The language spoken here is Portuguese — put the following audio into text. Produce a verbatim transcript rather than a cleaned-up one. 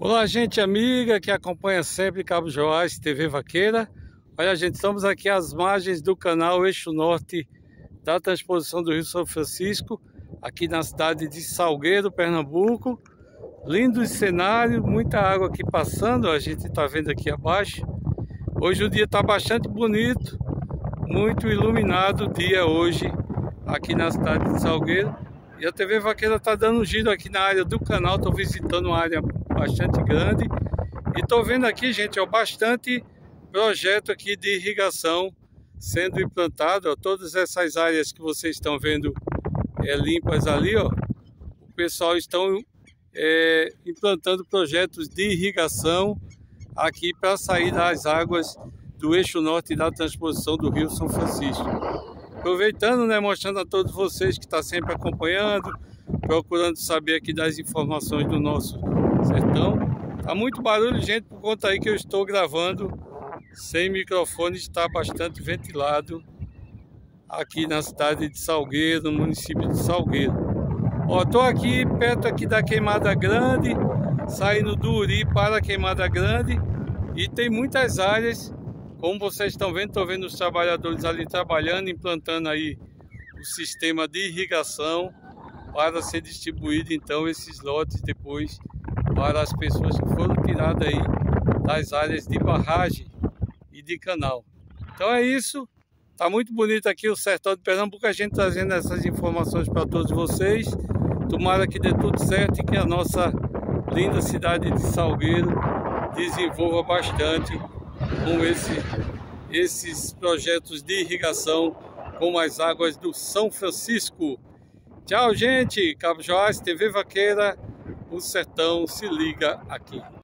Olá, gente amiga que acompanha sempre Cabo Joás T V Vaqueira. Olha, gente, estamos aqui às margens do canal Eixo Norte da transposição do Rio São Francisco, aqui na cidade de Salgueiro, Pernambuco. Lindo cenário, muita água aqui passando, a gente está vendo aqui abaixo. Hoje o dia está bastante bonito, muito iluminado o dia hoje aqui na cidade de Salgueiro. E a T V Vaqueira está dando um giro aqui na área do canal, estou visitando uma área bastante grande. E estou vendo aqui, gente, ó, bastante projeto aqui de irrigação sendo implantado. Ó, todas essas áreas que vocês estão vendo é, limpas ali, ó, o pessoal estão é, implantando projetos de irrigação aqui para sair das águas do eixo norte da transposição do Rio São Francisco. Aproveitando, né, mostrando a todos vocês que estão sempre acompanhando, procurando saber aqui das informações do nosso sertão. Tá muito barulho, gente, por conta aí que eu estou gravando sem microfone, está bastante ventilado aqui na cidade de Salgueiro, no município de Salgueiro. Ó, tô aqui perto aqui da Queimada Grande, saindo do Uri para a Queimada Grande, e tem muitas áreas. Como vocês estão vendo, estou vendo os trabalhadores ali trabalhando, implantando aí o sistema de irrigação para ser distribuído então esses lotes depois para as pessoas que foram tiradas aí das áreas de barragem e de canal. Então é isso, tá muito bonito aqui o sertão de Pernambuco, a gente trazendo essas informações para todos vocês. Tomara que dê tudo certo e que a nossa linda cidade de Salgueiro desenvolva bastante com esse, esses projetos de irrigação com as águas do São Francisco. Tchau, gente! Cabo Joás T V Vaqueira, o sertão se liga aqui.